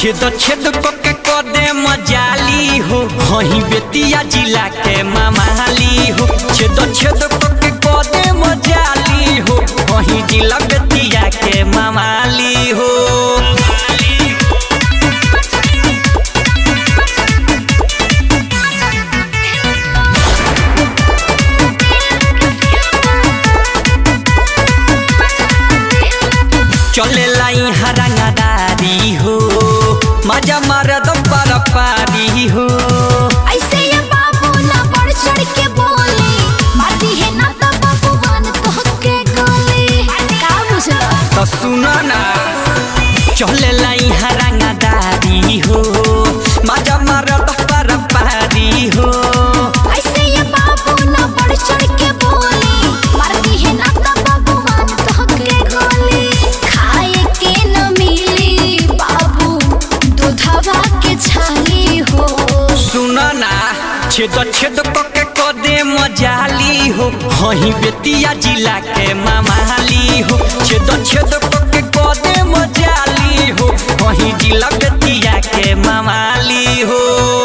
छेद छेद के कदे मजाली हो वहीं बेतिया जिला के मामाली हो। छेद छेद के कदे मजाली हो वहीं जिला बेतिया के मामाली हो। चले लाई हरंगदारी हो मजा मारे दो पर पारी हो। ऐसे ये बाबू ना बढ़ चढ़ के बोले मारती है ना तो बाबू वन तो के गोले का बुझला तो सुना ना चले लाई हरंगदारी हो मजा मारे दो पर पारी हो। ऐसे ये बाबू ना बढ़ चढ़ के बोले मारती है ना तो बाबू वन तो के गोले खाए के न मिली बाबू दूधवा के छाली हो। सुना ना छेद छेद के कदे मजाली हो वहीं बेतिया जिला के मामाली हो। छेद छेद के कदे मजाली हो वहीं जिला बेतिया के मामाली हो।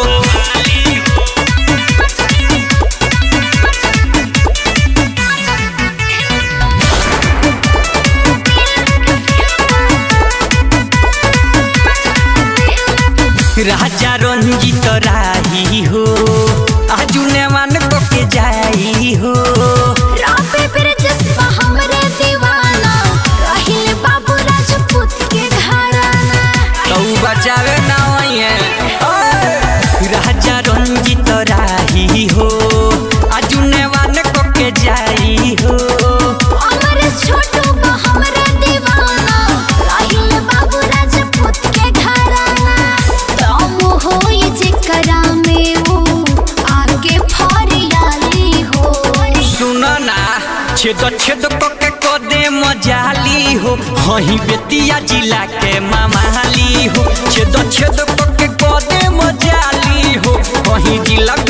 राजा रंजीत राही हो आजू ने मान को के जाई हो। रापे पर जज्बा हमरे दीवाना रहिले बाबू राजपूत के घराना तो बचावे ना होइए। राजा रंजीत राही हो आजू ने मान को के जाई हो। हमरे छोटू बा हमरे दीवाना रहिले बाबू राजपूत के घराना दम होई जेकरा में वो आगे फरियाली हो। सुना ना छेद छेद के कदे मजाली हो वहीं बेतिया जिला के मामाली हो। छेद छेद के कदे मजाली हो वहीं जिला